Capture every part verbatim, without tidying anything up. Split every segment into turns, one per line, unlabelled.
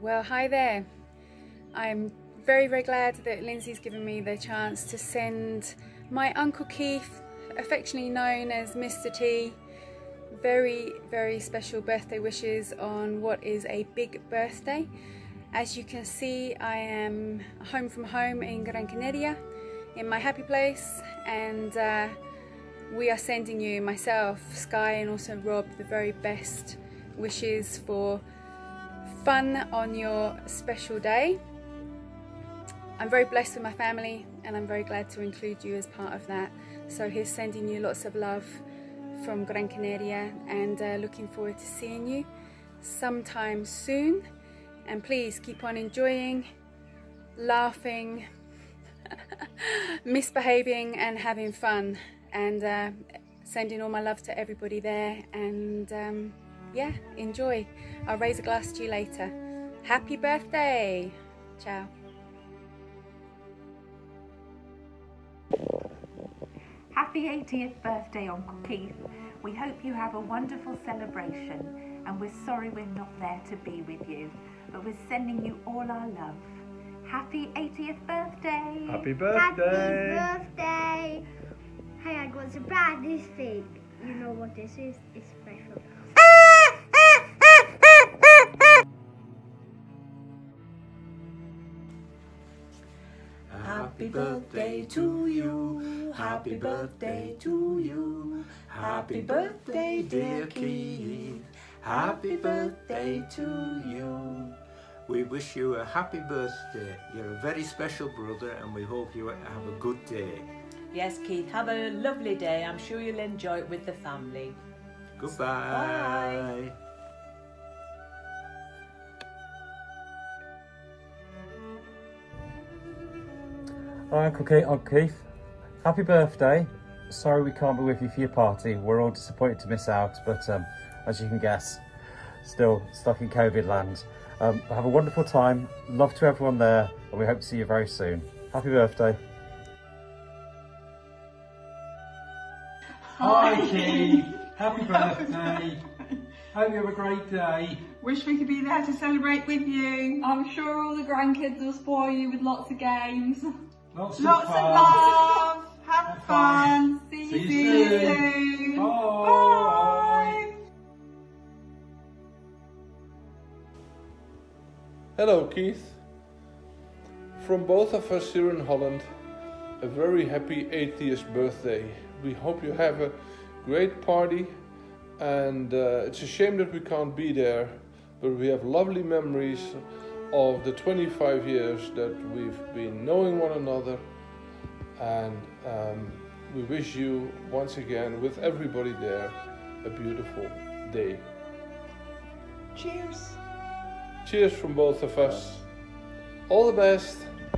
Well, hi there. I'm very, very glad that Lindsay's given me the chance to send my Uncle Keith, affectionately known as Mister T, very, very special birthday wishes on what is a big birthday. As you can see, I am home from home in Gran Canaria, in my happy place, and uh, we are sending you, myself, Sky and also Rob, the very best wishes for fun on your special day. I'm very blessed with my family and I'm very glad to include you as part of that. So here's sending you lots of love from Gran Canaria, and uh, looking forward to seeing you sometime soon. And please keep on enjoying, laughing, misbehaving and having fun, and uh, sending all my love to everybody there. And um, yeah, enjoy. I'll raise a glass to you later. Happy birthday. Ciao.
Happy eightieth birthday, Uncle Keith. We hope you have a wonderful celebration, and we're sorry we're not there to be with you, but we're sending you all our love. Happy eightieth birthday.
Happy birthday.
Happy birthday. Hey, I got a surprise this week. You know what this is? It's special.
Happy birthday to you, happy birthday to you, happy birthday dear Keith, happy birthday to you.
We wish you a happy birthday. You're a very special brother and we hope you have a good day.
Yes, Keith, have a lovely day. I'm sure you'll enjoy it with the family.
Goodbye.
Bye.
Hi Uncle Keith, Uncle Keith, happy birthday. Sorry we can't be with you for your party. We're all disappointed to miss out, but um, as you can guess, still stuck in COVID land. Um, have a wonderful time, love to everyone there, and we hope to see you very soon. Happy birthday.
Hi Keith, happy birthday. Hope you have a great day.
Wish we could be there to celebrate with you. I'm sure all the grandkids will spoil you with lots of games.
Lots,
Lots
of,
of
fun.
love. Have,
Have
fun.
fun.
See,
See
you
you
soon.
soon.
Bye.
Bye.
Hello Keith. From both of us here in Holland, a very happy eightieth birthday. We hope you have a great party, and uh, it's a shame that we can't be there, but we have lovely memories of the twenty-five years that we've been knowing one another, and um, we wish you once again, with everybody there, a beautiful day.
Cheers.
Cheers from both of us. All the best.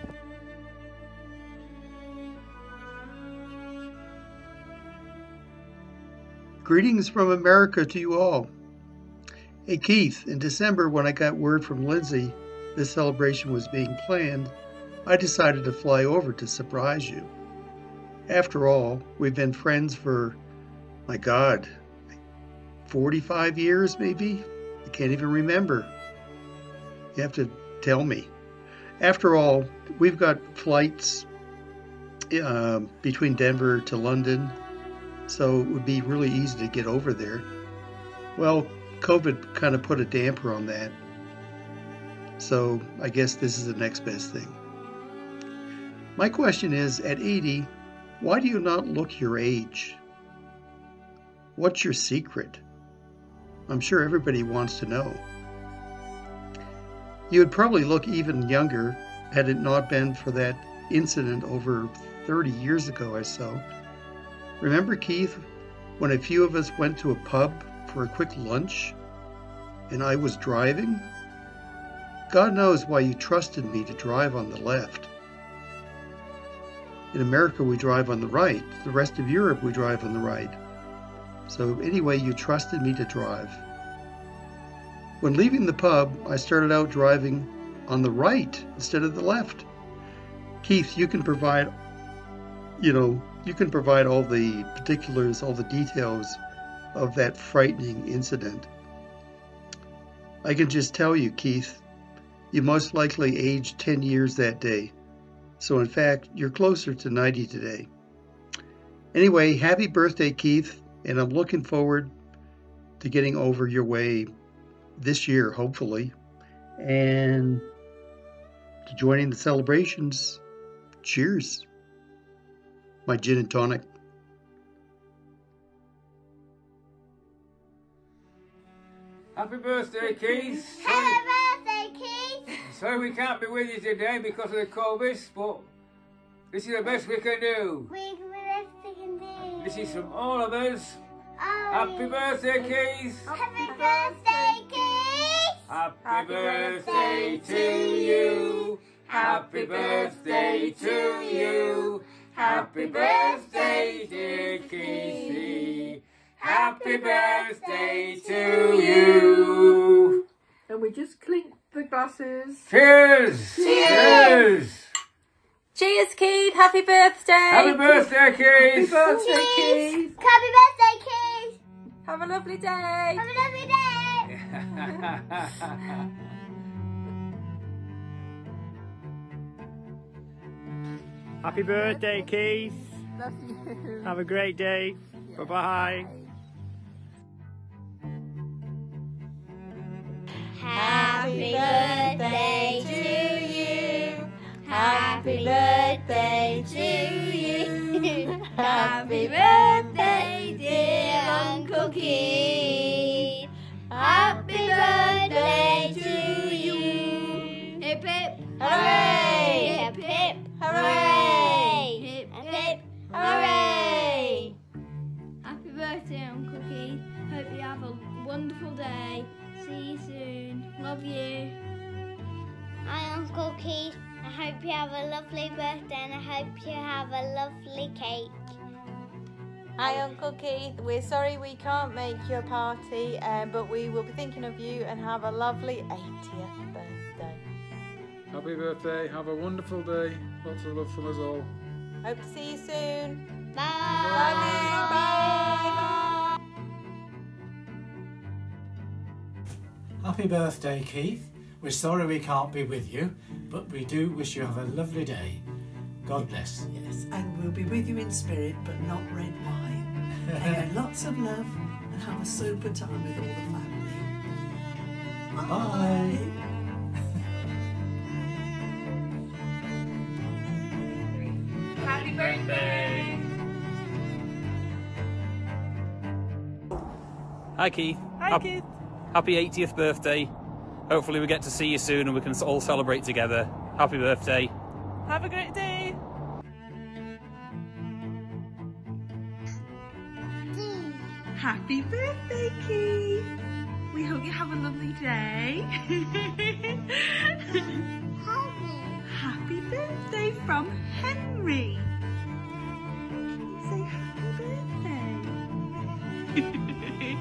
Greetings from America to you all. Hey Keith, in December when I got word from Lindsay this celebration was being planned, I decided to fly over to surprise you. After all, we've been friends for, my God, forty-five years maybe? I can't even remember. You have to tell me. After all, we've got flights uh, between Denver to London, so it would be really easy to get over there. Well, COVID kind of put a damper on that, so I guess this is the next best thing. My question is, at eighty, why do you not look your age? What's your secret? I'm sure everybody wants to know. You would probably look even younger had it not been for that incident over thirty years ago or so. Remember, Keith, when a few of us went to a pub for a quick lunch and I was driving? God knows why you trusted me to drive on the left. In America, we drive on the right. The rest of Europe, we drive on the right. So anyway, you trusted me to drive. When leaving the pub, I started out driving on the right instead of the left. Keith, you can provide, you know, you can provide all the particulars, all the details of that frightening incident. I can just tell you, Keith, You most likely aged ten years that day. So in fact, you're closer to ninety today. Anyway, happy birthday, Keith, and I'm looking forward to getting over your way this year, hopefully, and to joining the celebrations. Cheers. My gin and tonic.
Happy birthday, Keith.
Happy birthday, Keith.
Sorry we can't be with you today because of the COVID, but this is the best we can do.
We can do the best we can do.
This is from all of us.
Oh,
Happy birthday, Keith.
Happy birthday, Keith.
Happy, Happy birthday to you. Happy birthday to you. Happy birthday, dear Keithy. Happy birthday to you.
And we just clink the glasses.
Cheers.
Cheers.
Cheers.
Cheers, Keith. Happy birthday.
Happy birthday, Keith.
Happy birthday,
Cheers.
Keith.
Happy birthday, Keith.
Have a lovely day.
Have a lovely day.
Happy birthday, Keith.
Love you.
Have a great day. Bye-bye.
Happy birthday to you. Happy birthday to you. Happy birthday, dear Uncle Keith. Happy birthday to you. Hip hip hooray! Hip hip hooray! Hip hip hooray! Happy birthday, Uncle Keith. Hope you have a wonderful day. See you soon. Love you. Hi, Uncle Keith. I hope you have a lovely birthday and I hope you have a lovely cake.
Hi Uncle Keith, we're sorry we can't make your party, um, but we will be thinking of you and have a lovely eightieth birthday.
Happy birthday, have a wonderful day, lots of love from us all.
Hope to see you soon.
Bye.
Love you. Bye.
Happy birthday, Keith. We're sorry we can't be with you, but we do wish you have a lovely day. God bless.
Yes, and we'll be with you in spirit, but not red wine. And lots of love, and have a super time with all the family.
Bye.
Happy birthday.
Hi Keith.
Hi
Hap-
Keith.
Happy eightieth birthday. Hopefully we get to see you soon and we can all celebrate together. Happy birthday.
Have a great day. Happy birthday, Keith. We hope you have a lovely day. Happy birthday from Henry. Can you say happy birthday?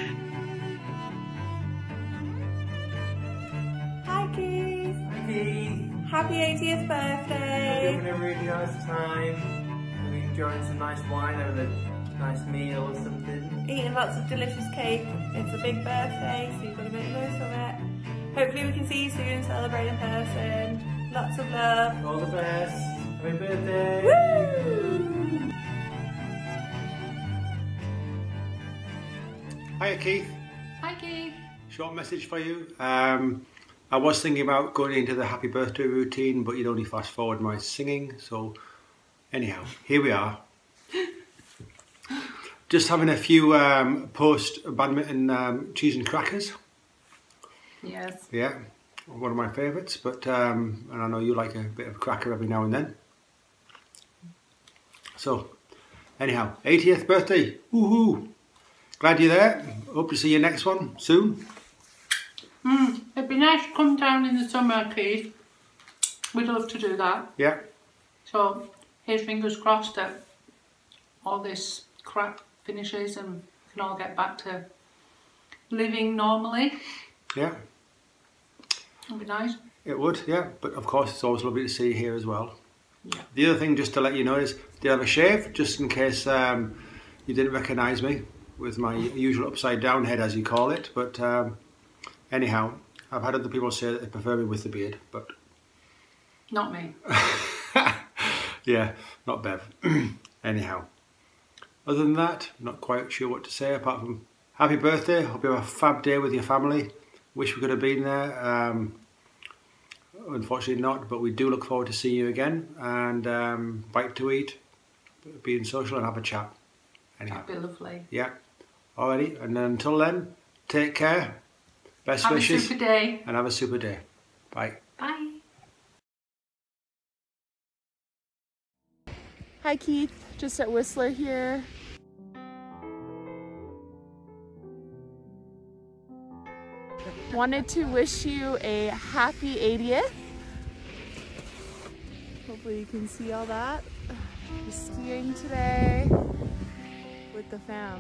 Hi, Keith.
Hi, Keith.
Happy eightieth birthday.
We're having a really nice time. We're enjoying some nice wine over a nice meal or something.
Eating lots of delicious cake. It's a big birthday, so you've got to make the most of it. Hopefully we can see you soon, celebrate in person. Lots of love.
All the best. Happy birthday.
Woo!
Hiya Keith.
Hi Keith.
Short message for you. Um, I was thinking about going into the happy birthday routine, but you'd only fast forward my singing. So anyhow, here we are. Just having a few um, post badminton um, cheese and crackers.
Yes.
Yeah, one of my favourites. But um, and I know you like a bit of cracker every now and then. So anyhow, eightieth birthday. Woohoo! Glad you're there. Hope to see you next one soon.
Mm, it'd be nice to come down in the summer, Keith. We'd love to do that.
Yeah.
So here's fingers crossed that all this crap finishes and we can all get back to living normally.
Yeah.
It'd be nice.
It would, yeah. But of course, it's always lovely to see you here as well.
Yeah.
The other thing, just to let you know, is did I have a shave, just in case um, you didn't recognise me with my usual upside down head, as you call it. But um, anyhow, I've had other people say that they prefer me with the beard, but...
Not me.
Yeah, not Bev. Anyhow. Other than that, not quite sure what to say apart from happy birthday. Hope you have a fab day with your family. Wish we could have been there. Um, unfortunately not, but we do look forward to seeing you again and um, bite to eat, being social and have a chat. Anyhow.
That'd be lovely.
Yeah. Alrighty, and then until then, take care. Best
have
wishes.
Have a super day.
And have a super day. Bye.
Bye.
Hi Keith, just at Whistler here. Wanted to wish you a happy eightieth. Hopefully you can see all that. We're skiing today with the fam.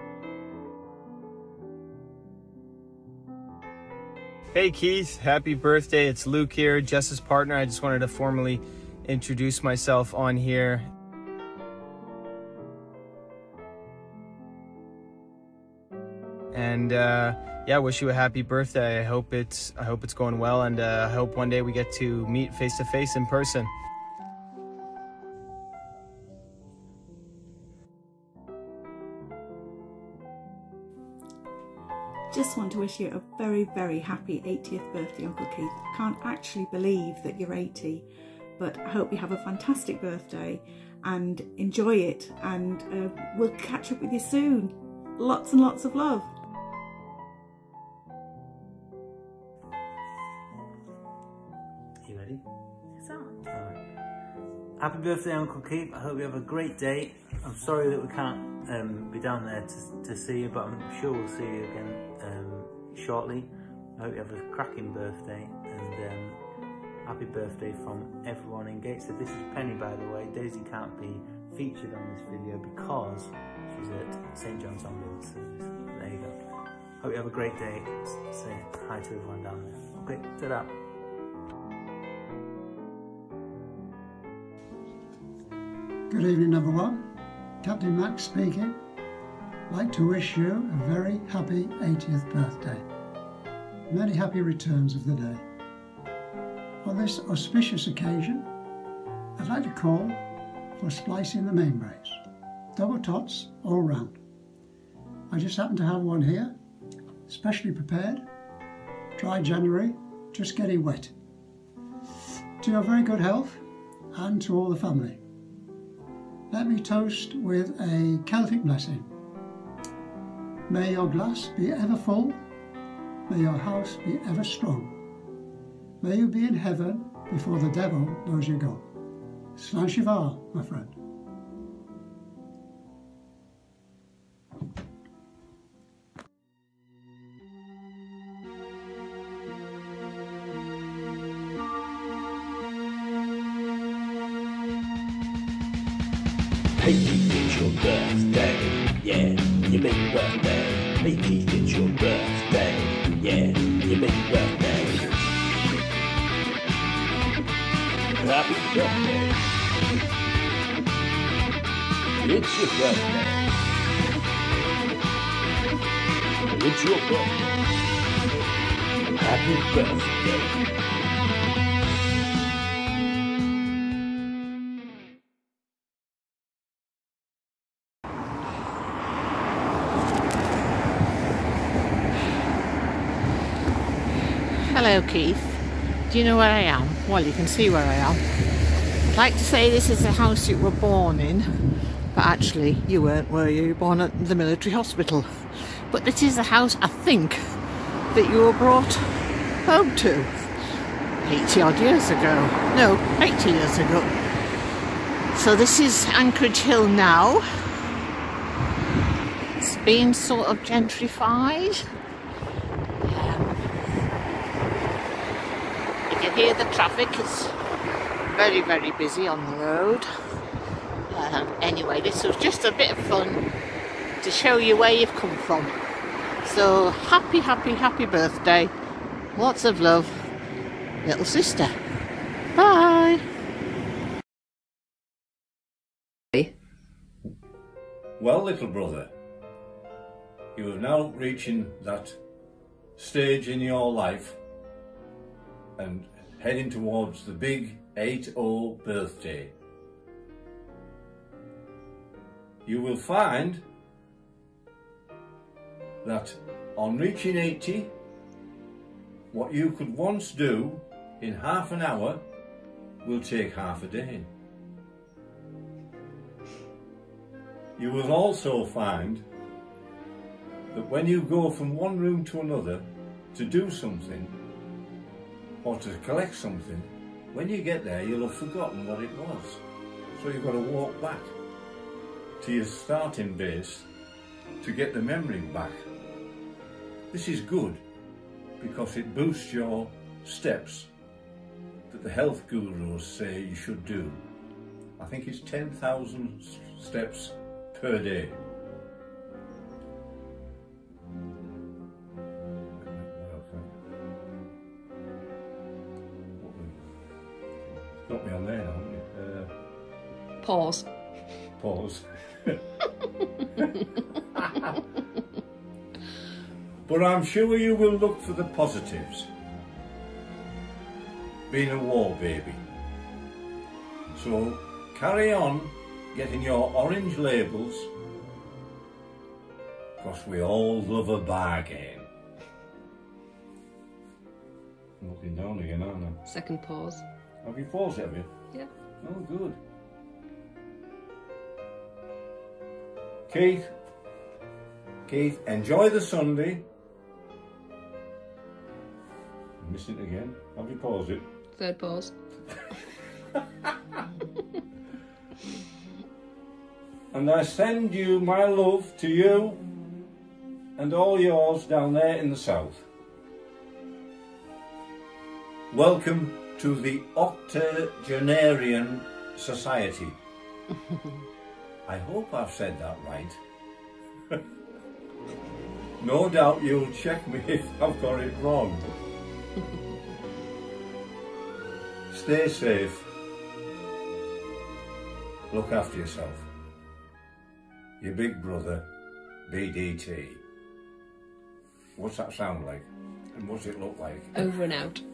Hey Keith, happy birthday. It's Luke here, Jess's partner. I just wanted to formally introduce myself on here. And uh, yeah, wish you a happy birthday. I hope it's I hope it's going well, and uh, I hope one day we get to meet face to face in person.
Just want to wish you a very, very happy eightieth birthday, Uncle Keith. I can't actually believe that you're eighty, but I hope you have a fantastic birthday and enjoy it, and uh, we'll catch up with you soon. Lots and lots of love.
You ready? Alright. Happy birthday, Uncle Keith. I hope you have a great day. I'm sorry that we can't um, be down there to, to see you, but I'm sure we'll see you again um, shortly. I hope you have a cracking birthday, and um, happy birthday from everyone in Gateshead. This is Penny, by the way. Daisy can't be featured on this video because she's at Saint John's Ambulance Service. There you go. Hope you have a great day. Say hi to everyone down there. Okay, ta-da.
Good evening, number one. Captain Max speaking. I'd like to wish you a very happy eightieth birthday. Many happy returns of the day. On this auspicious occasion, I'd like to call for splicing the main brace. Double tots all round. I just happen to have one here, specially prepared. Dry January, just getting wet. To your very good health and to all the family. Let me toast with a Celtic blessing. May your glass be ever full, may your house be ever strong. May you be in heaven before the devil knows you go. Slán Shivar, my friend.
Hey Keith, it's your birthday, yeah, your big birthday. Hey Keith, it's your birthday, yeah, your big birthday. Happy birthday. It's your birthday. It's your birthday. Happy birthday.
Hello Keith, do you know where I am? Well, you can see where I am. I'd like to say this is the house you were born in, but actually you weren't, were you? You were born at the military hospital. But it is the house, I think, that you were brought home to eighty odd years ago. No, eighty years ago. So this is Anchorage Hill now. It's been sort of gentrified. You hear the traffic, it's very very busy on the road. Um, anyway, this was just a bit of fun to show you where you've come from. So happy happy happy birthday, lots of love, little sister. Bye.
Well, little brother, you are now reaching that stage in your life and heading towards the big eight oh birthday. You will find that on reaching eighty, what you could once do in half an hour will take half a day. You will also find that when you go from one room to another to do something or to collect something, when you get there you'll have forgotten what it was. So you've got to walk back to your starting base to get the memory back. This is good because it boosts your steps that the health gurus say you should do. I think it's ten thousand steps per day. Got me on there now, haven't you? Uh,
Pause.
Pause. But I'm sure you will look for the positives. Being a war baby. So carry on getting your orange labels, because we all love a bargain. I'm looking down again, aren't I?
Second pause.
Have you paused it, have you?
Yeah.
Oh, good. Keith, Keith, enjoy the Sunday. I'm missing it again. Have you paused it?
Third pause.
And I send you my love to you and all yours down there in the south. Welcome to the Octogenarian Society. I hope I've said that right. No doubt you'll check me if I've got it wrong. Stay safe. Look after yourself. Your big brother, B D T. What's that sound like? And what's it look like?
Over and out.